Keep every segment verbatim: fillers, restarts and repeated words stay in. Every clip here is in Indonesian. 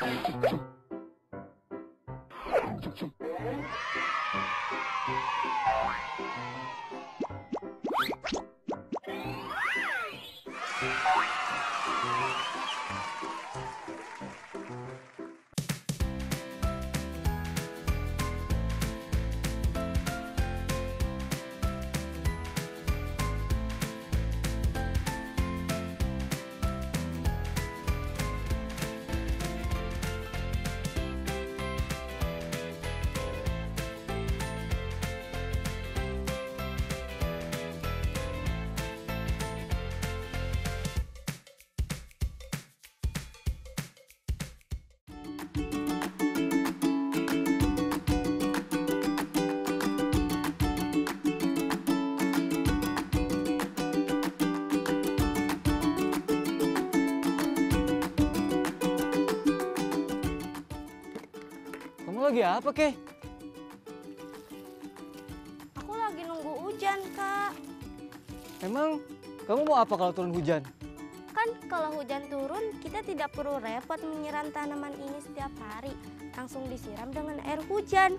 Kamu lagi apa, Keh? Aku lagi nunggu hujan, Kak. Emang kamu mau apa kalau turun hujan? Kan kalau hujan turun, kita tidak perlu repot menyiram tanaman ini setiap hari. Langsung disiram dengan air hujan.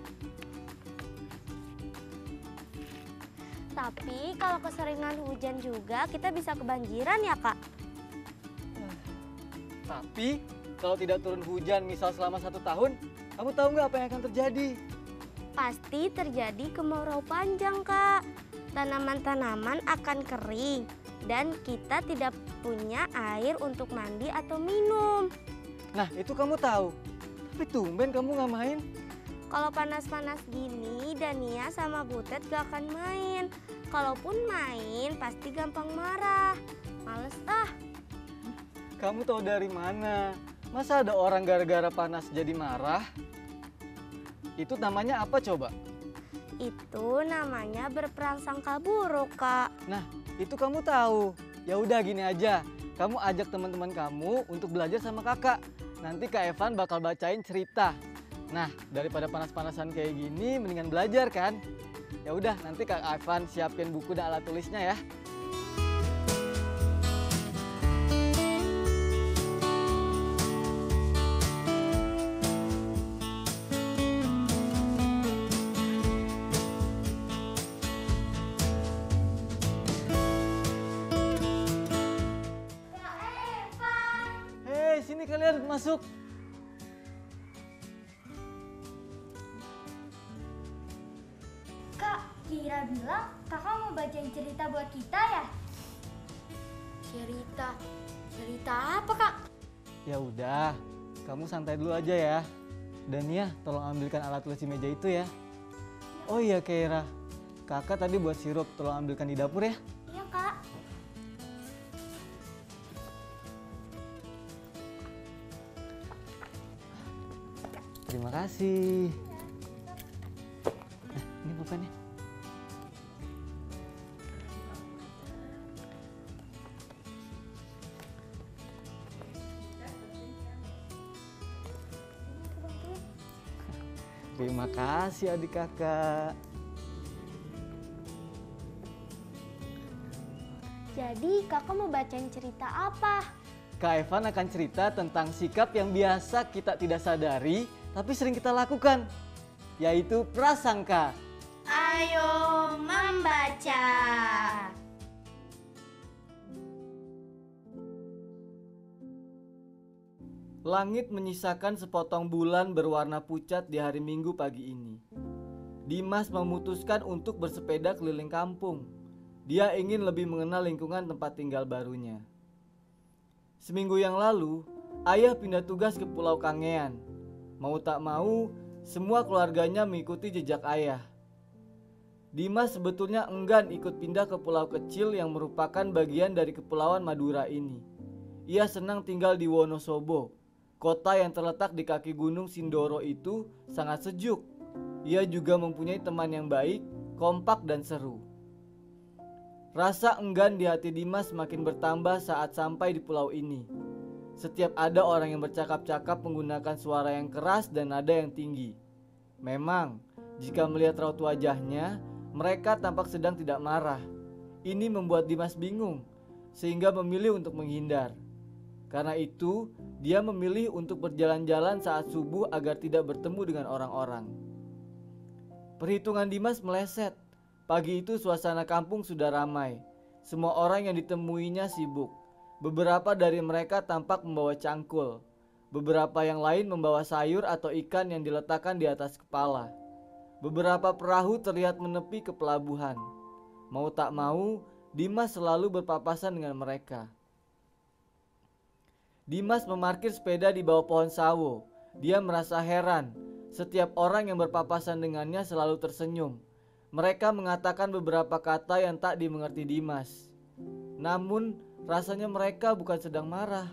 Tapi kalau keseringan hujan juga, kita bisa kebanjiran ya, Kak? Tapi kalau tidak turun hujan misal selama satu tahun, kamu tahu nggak apa yang akan terjadi? Pasti terjadi kemarau panjang, Kak. Tanaman-tanaman akan kering dan kita tidak punya air untuk mandi atau minum. Nah, itu kamu tahu. Tapi tumben kamu nggak main. Kalau panas-panas gini, Dania sama Butet gak akan main. Kalaupun main, pasti gampang marah. Males ah. Kamu tahu dari mana? Masa ada orang gara-gara panas jadi marah? Itu namanya apa coba? Itu namanya berprasangka buruk, Kak. Nah, itu kamu tahu. Ya udah gini aja. Kamu ajak teman-teman kamu untuk belajar sama kakak. Nanti Kak Evan bakal bacain cerita. Nah, daripada panas-panasan kayak gini, mendingan belajar kan? Ya udah, nanti Kak Evan siapin buku dan alat tulisnya ya. Hei, sini kalian masuk. Kak, Kira bilang kakak mau bacain cerita buat kita ya? Cerita? Cerita apa, Kak? Ya udah, kamu santai dulu aja ya. Dan ya, tolong ambilkan alat tulis di meja itu ya. Oh iya, Keira. Kakak tadi buat sirup, tolong ambilkan di dapur ya. Iya, Kak. Terima kasih. Nah, ini bukannya. Terima kasih adik kakak. Jadi kakak mau bacain cerita apa? Kak Evan akan cerita tentang sikap yang biasa kita tidak sadari, tapi sering kita lakukan, yaitu prasangka. Ayo membaca. Langit menyisakan sepotong bulan berwarna pucat di hari Minggu pagi ini. Dimas memutuskan untuk bersepeda keliling kampung. Dia ingin lebih mengenal lingkungan tempat tinggal barunya. Seminggu yang lalu, ayah pindah tugas ke Pulau Kangean. Mau tak mau, semua keluarganya mengikuti jejak ayah. Dimas sebetulnya enggan ikut pindah ke pulau kecil yang merupakan bagian dari Kepulauan Madura ini. Ia senang tinggal di Wonosobo. Kota yang terletak di kaki gunung Sindoro itu sangat sejuk. Ia juga mempunyai teman yang baik, kompak dan seru. Rasa enggan di hati Dimas semakin bertambah saat sampai di pulau ini. Setiap ada orang yang bercakap-cakap menggunakan suara yang keras dan nada yang tinggi. Memang, jika melihat raut wajahnya, mereka tampak sedang tidak marah. Ini membuat Dimas bingung, sehingga memilih untuk menghindar. Karena itu, dia memilih untuk berjalan-jalan saat subuh agar tidak bertemu dengan orang-orang. Perhitungan Dimas meleset. Pagi itu suasana kampung sudah ramai. Semua orang yang ditemuinya sibuk. Beberapa dari mereka tampak membawa cangkul. Beberapa yang lain membawa sayur atau ikan yang diletakkan di atas kepala. Beberapa perahu terlihat menepi ke pelabuhan. Mau tak mau, Dimas selalu berpapasan dengan mereka. Dimas memarkir sepeda di bawah pohon sawo. Dia merasa heran. Setiap orang yang berpapasan dengannya selalu tersenyum. Mereka mengatakan beberapa kata yang tak dimengerti Dimas. Namun, rasanya mereka bukan sedang marah.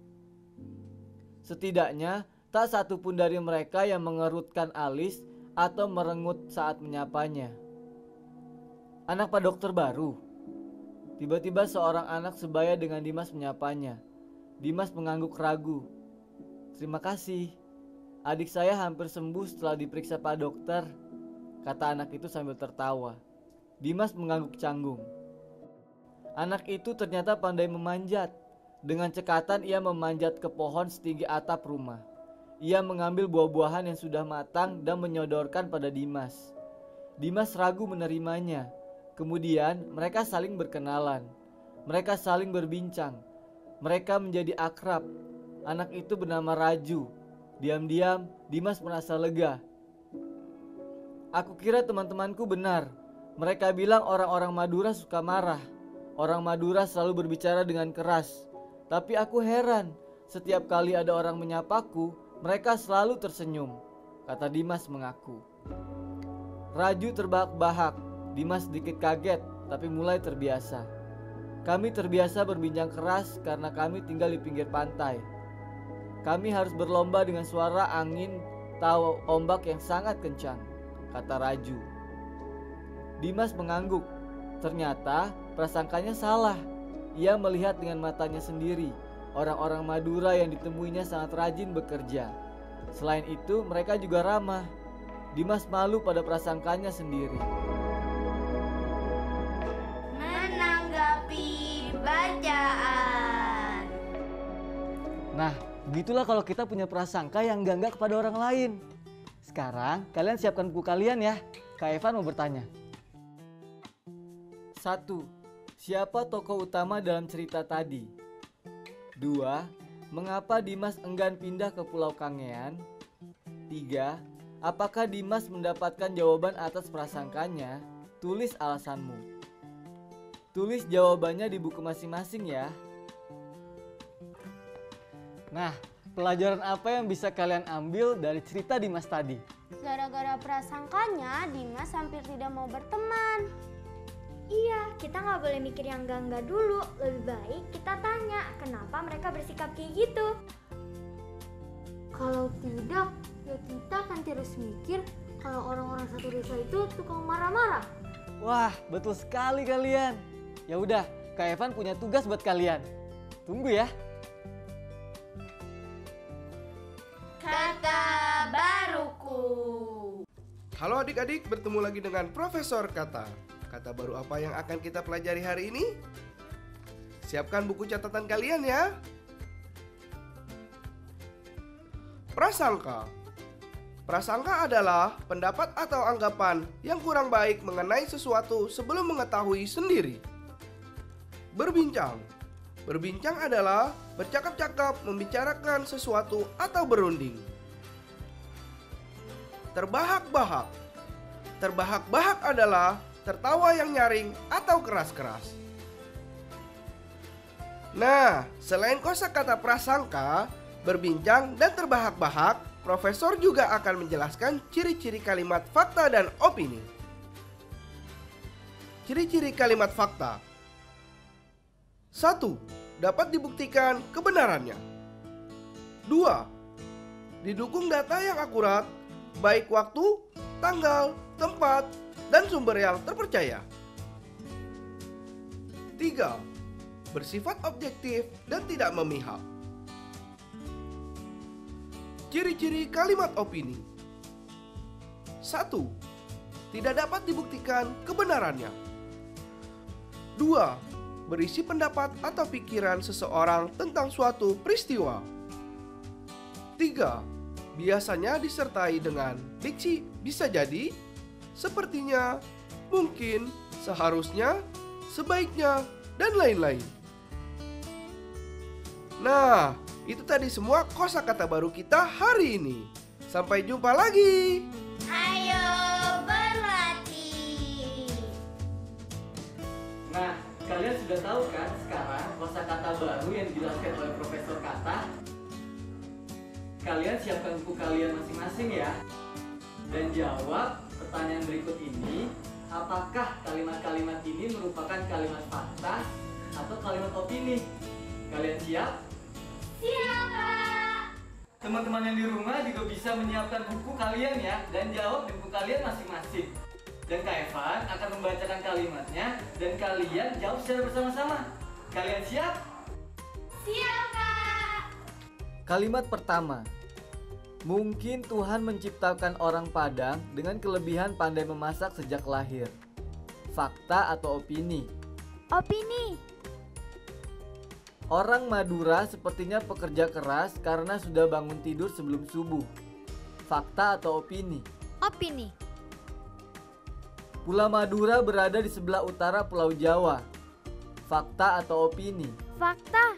Setidaknya, tak satu pun dari mereka yang mengerutkan alis atau merengut saat menyapanya. Anak Pak Dokter baru. Tiba-tiba seorang anak sebaya dengan Dimas menyapanya. Dimas mengangguk ragu. Terima kasih. Adik saya hampir sembuh setelah diperiksa Pak Dokter, kata anak itu sambil tertawa. Dimas mengangguk canggung. Anak itu ternyata pandai memanjat. Dengan cekatan ia memanjat ke pohon setinggi atap rumah. Ia mengambil buah-buahan yang sudah matang dan menyodorkan pada Dimas. Dimas ragu menerimanya. Kemudian mereka saling berkenalan. Mereka saling berbincang. Mereka menjadi akrab. Anak itu bernama Raju. Diam-diam Dimas merasa lega. Aku kira teman-temanku benar. Mereka bilang orang-orang Madura suka marah. Orang Madura selalu berbicara dengan keras. Tapi aku heran. Setiap kali ada orang menyapaku, mereka selalu tersenyum, kata Dimas mengaku. Raju terbahak-bahak. Dimas sedikit kaget, tapi mulai terbiasa. Kami terbiasa berbincang keras karena kami tinggal di pinggir pantai. Kami harus berlomba dengan suara angin atau ombak yang sangat kencang, kata Raju. Dimas mengangguk. Ternyata prasangkanya salah. Ia melihat dengan matanya sendiri. Orang-orang Madura yang ditemuinya sangat rajin bekerja. Selain itu, mereka juga ramah. Dimas malu pada prasangkanya sendiri. Menanggapi bacaan. Nah, begitulah kalau kita punya prasangka yang enggak-enggak kepada orang lain. Sekarang, kalian siapkan buku kalian ya. Kak Evan mau bertanya. Satu. Siapa tokoh utama dalam cerita tadi? Dua. Mengapa Dimas enggan pindah ke Pulau Kangean? Tiga. Apakah Dimas mendapatkan jawaban atas prasangkanya? Tulis alasanmu. Tulis jawabannya di buku masing-masing ya. Nah, pelajaran apa yang bisa kalian ambil dari cerita Dimas tadi? Gara-gara prasangkanya, Dimas hampir tidak mau berteman. Iya, kita nggak boleh mikir yang enggak-enggak dulu. Lebih baik kita tanya kenapa mereka bersikap kayak gitu. Kalau tidak, ya kita akan terus mikir kalau orang-orang satu desa itu tukang marah-marah. Wah, betul sekali kalian. Ya udah, Kak Evan punya tugas buat kalian. Tunggu ya. Kata baruku. Halo adik-adik, bertemu lagi dengan Profesor Kata. Kata baru apa yang akan kita pelajari hari ini? Siapkan buku catatan kalian ya. Prasangka. Prasangka adalah pendapat atau anggapan yang kurang baik mengenai sesuatu sebelum mengetahui sendiri. Berbincang. Berbincang adalah bercakap-cakap, membicarakan sesuatu atau berunding. Terbahak-bahak. Terbahak-bahak adalah tertawa yang nyaring atau keras-keras. Nah, selain kosakata prasangka, berbincang, dan terbahak-bahak, Profesor juga akan menjelaskan ciri-ciri kalimat fakta dan opini. Ciri-ciri kalimat fakta. Satu. Dapat dibuktikan kebenarannya. Dua. Didukung data yang akurat, baik waktu, tanggal, tempat, dan sumber yang terpercaya. Tiga. Bersifat objektif dan tidak memihak. Ciri-ciri kalimat opini. Satu. Tidak dapat dibuktikan kebenarannya. Dua. berisi pendapat atau pikiran seseorang tentang suatu peristiwa. Tiga. Biasanya disertai dengan diksi bisa jadi, sepertinya, mungkin, seharusnya, sebaiknya, dan lain-lain. Nah, itu tadi semua kosakata baru kita hari ini. Sampai jumpa lagi. Ayo berlatih. Nah, kalian sudah tahu kan sekarang kosakata baru yang dijelaskan oleh Profesor Kata? Kalian siapkan buku kalian masing-masing ya. Dan jawab pertanyaan berikut ini, apakah kalimat-kalimat ini merupakan kalimat fakta atau kalimat opini? Kalian siap? Siap, Kak. Teman-teman yang di rumah juga bisa menyiapkan buku kalian ya, dan jawab di buku kalian masing-masing. Dan Kak Evan akan membacakan kalimatnya dan kalian jawab secara bersama-sama. Kalian siap? Siap, Kak. Kalimat pertama. Mungkin Tuhan menciptakan orang Padang dengan kelebihan pandai memasak sejak lahir. Fakta atau opini? Opini. Orang Madura sepertinya pekerja keras karena sudah bangun tidur sebelum subuh. Fakta atau opini? Opini. Pulau Madura berada di sebelah utara Pulau Jawa. Fakta atau opini? Fakta.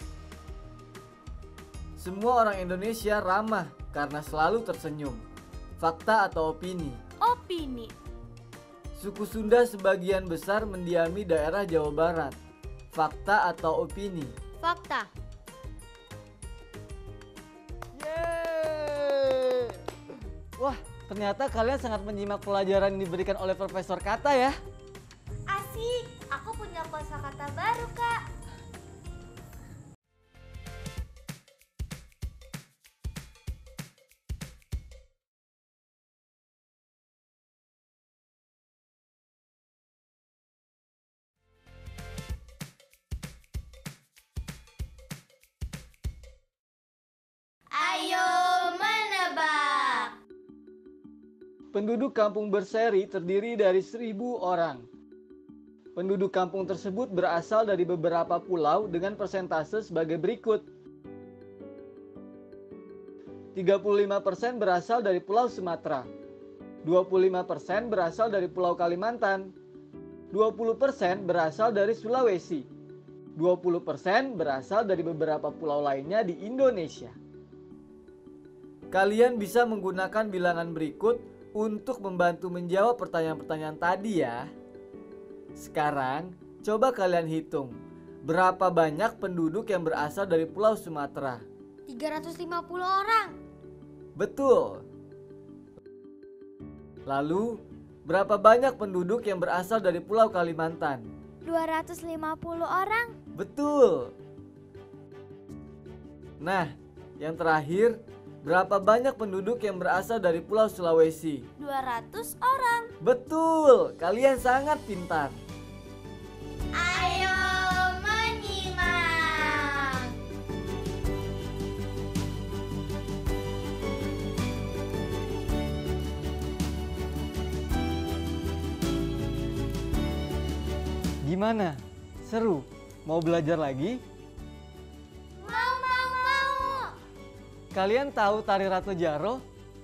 Semua orang Indonesia ramah karena selalu tersenyum. Fakta atau opini? Opini. Suku Sunda sebagian besar mendiami daerah Jawa Barat. Fakta atau opini? Fakta. Yeay. Wah, ternyata kalian sangat menyimak pelajaran yang diberikan oleh Profesor Kata ya. Asik, aku punya kosakata baru, Kak. Ayo menebak. Penduduk kampung Berseri terdiri dari seribu orang. Penduduk kampung tersebut berasal dari beberapa pulau dengan persentase sebagai berikut. tiga puluh lima persen berasal dari Pulau Sumatera, dua puluh lima persen berasal dari Pulau Kalimantan, dua puluh persen berasal dari Sulawesi, dua puluh persen berasal dari beberapa pulau lainnya di Indonesia. Kalian bisa menggunakan bilangan berikut untuk membantu menjawab pertanyaan-pertanyaan tadi ya. Sekarang, coba kalian hitung berapa banyak penduduk yang berasal dari Pulau Sumatera. tiga ratus lima puluh orang. Betul. Lalu, berapa banyak penduduk yang berasal dari Pulau Kalimantan? dua ratus lima puluh orang. Betul. Nah, yang terakhir, berapa banyak penduduk yang berasal dari Pulau Sulawesi? dua ratus orang. Betul, kalian sangat pintar. Ayo menyimak. Gimana? Seru? Mau belajar lagi? Mau, mau, mau. Kalian tahu tari Ratu Jaro?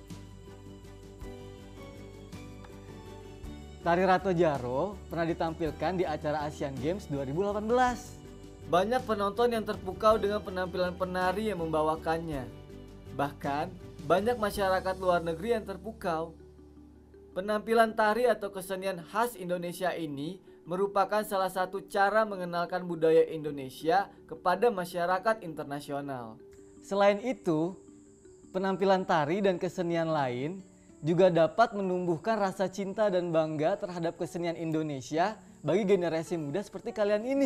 Tari Ratu Jaro pernah ditampilkan di acara Asian Games dua ribu delapan belas. Banyak penonton yang terpukau dengan penampilan penari yang membawakannya. Bahkan, banyak masyarakat luar negeri yang terpukau. Penampilan tari atau kesenian khas Indonesia ini merupakan salah satu cara mengenalkan budaya Indonesia kepada masyarakat internasional. Selain itu, penampilan tari dan kesenian lain juga dapat menumbuhkan rasa cinta dan bangga terhadap kesenian Indonesia bagi generasi muda seperti kalian ini.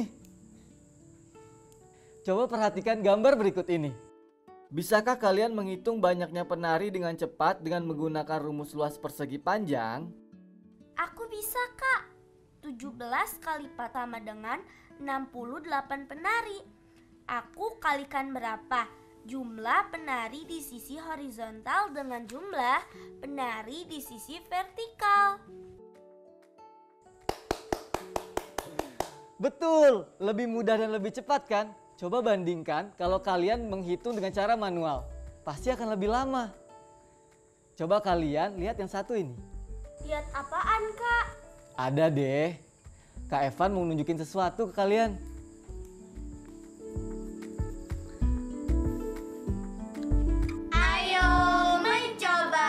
Coba perhatikan gambar berikut ini. Bisakah kalian menghitung banyaknya penari dengan cepat dengan menggunakan rumus luas persegi panjang? Aku bisa, Kak. tujuh belas kali empat sama dengan enam puluh delapan penari. Aku kalikan berapa? Jumlah penari di sisi horizontal dengan jumlah penari di sisi vertikal. Betul, lebih mudah dan lebih cepat kan? Coba bandingkan kalau kalian menghitung dengan cara manual. Pasti akan lebih lama. Coba kalian lihat yang satu ini. Lihat apaan, Kak? Ada deh. Kak Evan mau nunjukin sesuatu ke kalian. Ayo mencoba.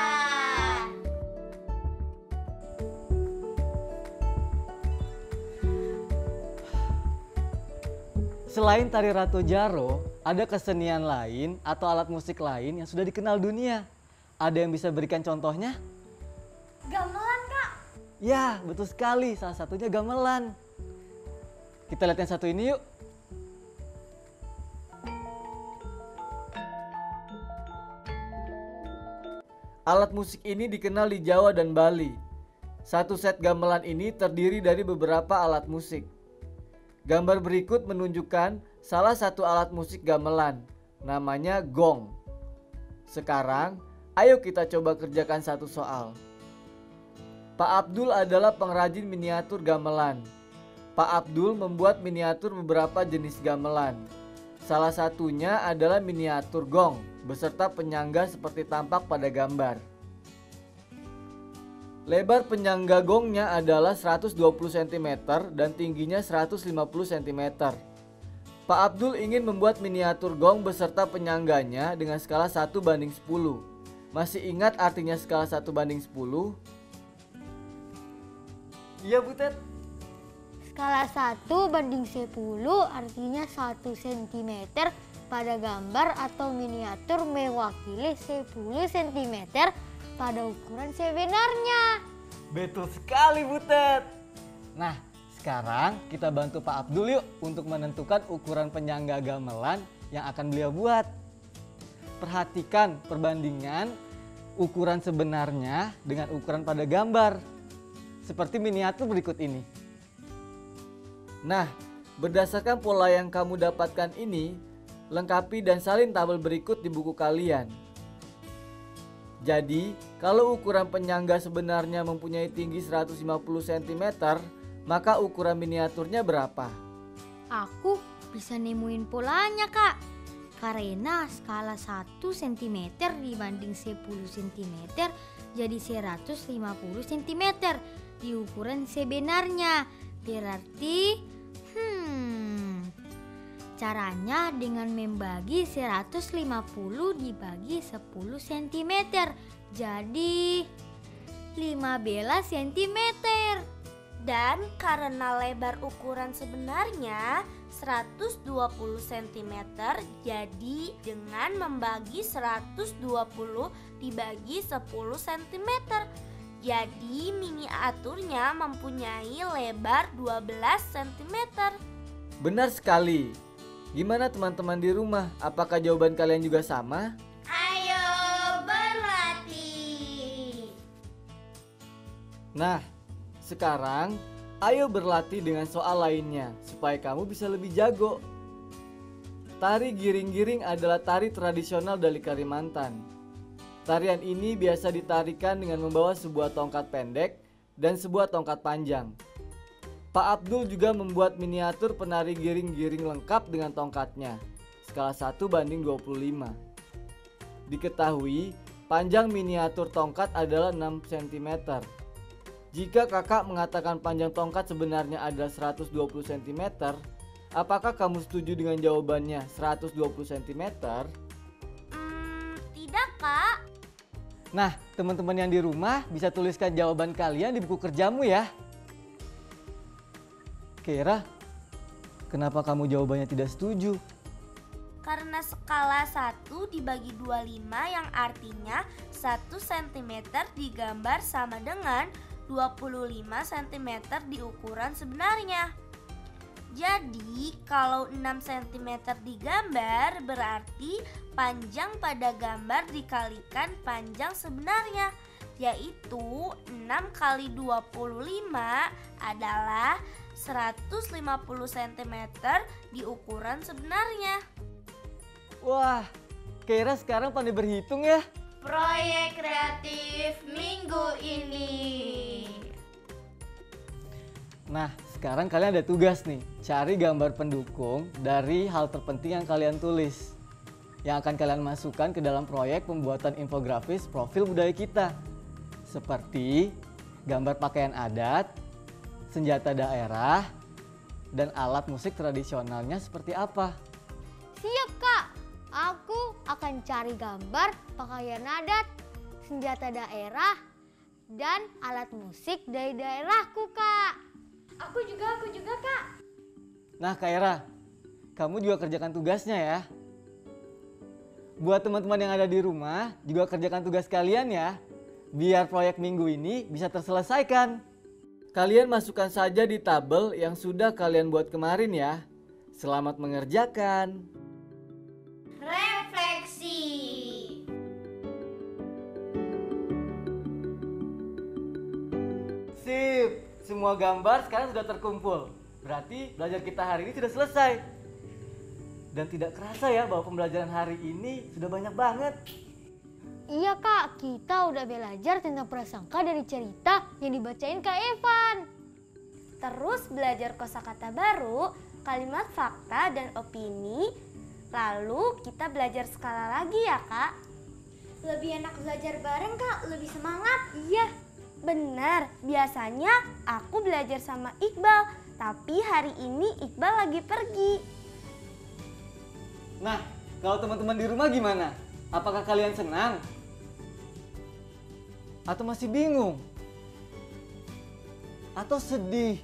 Selain tari Rato Jaro, ada kesenian lain atau alat musik lain yang sudah dikenal dunia. Ada yang bisa berikan contohnya? Gamelan, Kak. Ya, betul sekali. Salah satunya gamelan. Kita lihat yang satu ini yuk. Alat musik ini dikenal di Jawa dan Bali. Satu set gamelan ini terdiri dari beberapa alat musik. Gambar berikut menunjukkan salah satu alat musik gamelan, namanya gong. Sekarang, ayo kita coba kerjakan satu soal. Pak Abdul adalah pengrajin miniatur gamelan. Pak Abdul membuat miniatur beberapa jenis gamelan. Salah satunya adalah miniatur gong, beserta penyangga seperti tampak pada gambar. Lebar penyangga gongnya adalah seratus dua puluh sentimeter dan tingginya seratus lima puluh sentimeter. Pak Abdul ingin membuat miniatur gong beserta penyangganya dengan skala satu banding sepuluh. Masih ingat artinya skala satu banding sepuluh? Iya, Butet. Skala satu banding sepuluh artinya satu sentimeter pada gambar atau miniatur mewakili sepuluh sentimeter pada ukuran sebenarnya. Betul sekali, Butet. Nah, sekarang kita bantu Pak Abdul yuk untuk menentukan ukuran penyangga gamelan yang akan beliau buat. Perhatikan perbandingan ukuran sebenarnya dengan ukuran pada gambar. Seperti miniatur berikut ini. Nah, berdasarkan pola yang kamu dapatkan ini, lengkapi dan salin tabel berikut di buku kalian. Jadi, kalau ukuran penyangga sebenarnya mempunyai tinggi seratus lima puluh sentimeter, maka ukuran miniaturnya berapa? Aku bisa nemuin polanya, Kak. Karena skala satu sentimeter dibanding sepuluh sentimeter jadi seratus lima puluh sentimeter di ukuran sebenarnya. Berarti, hmm, caranya dengan membagi seratus lima puluh dibagi sepuluh sentimeter. Jadi lima belas sentimeter. Dan karena lebar ukuran sebenarnya seratus dua puluh sentimeter, jadi dengan membagi seratus dua puluh dibagi sepuluh sentimeter, jadi miniaturnya mempunyai lebar dua belas sentimeter. Benar sekali. Gimana teman-teman di rumah? Apakah jawaban kalian juga sama? Ayo berlatih. Nah, sekarang ayo berlatih dengan soal lainnya supaya kamu bisa lebih jago. Tari giring-giring adalah tari tradisional dari Kalimantan. Tarian ini biasa ditarikan dengan membawa sebuah tongkat pendek dan sebuah tongkat panjang. Pak Abdul juga membuat miniatur penari giring-giring lengkap dengan tongkatnya, skala satu banding dua puluh lima. Diketahui, panjang miniatur tongkat adalah enam sentimeter. Jika kakak mengatakan panjang tongkat sebenarnya adalah seratus dua puluh sentimeter, apakah kamu setuju dengan jawabannya seratus dua puluh sentimeter? Hmm, tidak, Kak. Nah, teman-teman yang di rumah bisa tuliskan jawaban kalian di buku kerjamu ya. Kira, kenapa kamu jawabannya tidak setuju? Karena skala satu dibagi dua puluh lima yang artinya satu sentimeter digambar sama dengan dua puluh lima sentimeter di ukuran sebenarnya. Jadi kalau enam sentimeter digambar berarti panjang pada gambar dikalikan panjang sebenarnya, yaitu enam kali dua puluh lima adalah seratus lima puluh sentimeter di ukuran sebenarnya. Wah, Kira sekarang pandai berhitung ya? Proyek kreatif minggu ini. Nah, Sekarang kalian ada tugas nih, cari gambar pendukung dari hal terpenting yang kalian tulis. Yang akan kalian masukkan ke dalam proyek pembuatan infografis profil budaya kita. Seperti gambar pakaian adat, senjata daerah, dan alat musik tradisionalnya seperti apa. Siap Kak, aku akan cari gambar pakaian adat, senjata daerah, dan alat musik dari daerahku Kak. Aku juga, aku juga Kak. Nah Kak Era, kamu juga kerjakan tugasnya ya. Buat teman-teman yang ada di rumah, juga kerjakan tugas kalian ya. Biar proyek minggu ini bisa terselesaikan. Kalian masukkan saja di tabel yang sudah kalian buat kemarin ya. Selamat mengerjakan. Refleksi. Sip, semua gambar sekarang sudah terkumpul. Berarti belajar kita hari ini sudah selesai. Dan tidak kerasa ya bahwa pembelajaran hari ini sudah banyak banget. Iya Kak, kita udah belajar tentang prasangka dari cerita yang dibacain Kak Evan. Terus belajar kosakata baru, kalimat fakta dan opini. Lalu kita belajar skala lagi ya Kak. Lebih enak belajar bareng Kak, lebih semangat. Iya. Benar, biasanya aku belajar sama Iqbal, tapi hari ini Iqbal lagi pergi. Nah, kalau teman-teman di rumah gimana? Apakah kalian senang? Atau masih bingung? Atau sedih?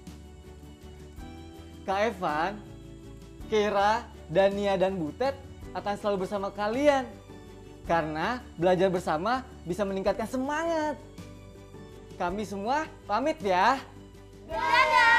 Kak Evan, Kera, Dania, dan Butet akan selalu bersama kalian. Karena belajar bersama bisa meningkatkan semangat. Kami semua pamit ya. Dadah!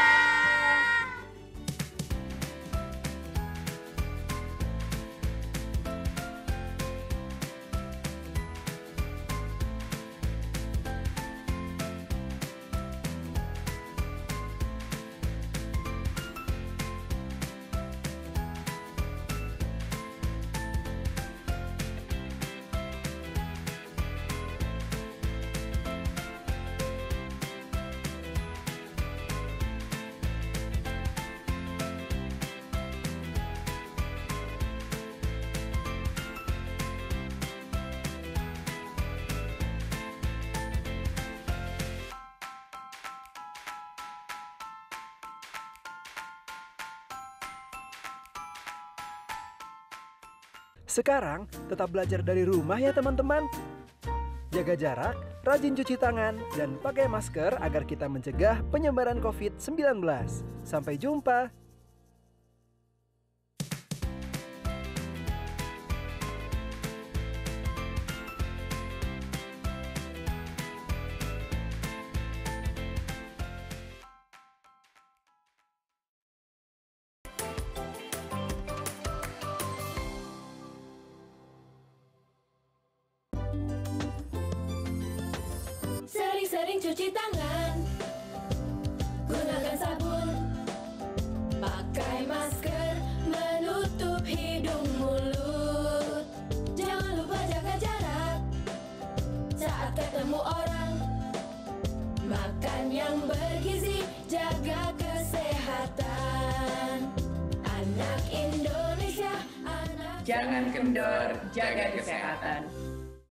Sekarang tetap belajar dari rumah ya teman-teman. Jaga jarak, rajin cuci tangan, dan pakai masker agar kita mencegah penyebaran covid sembilan belas. Sampai jumpa. Sering-sering cuci tangan, gunakan sabun, pakai masker, menutup hidung mulut. Jangan lupa jaga jarak saat ketemu orang. Makan yang bergizi, jaga kesehatan. Anak Indonesia, anak Jangan kendor, jaga kesehatan.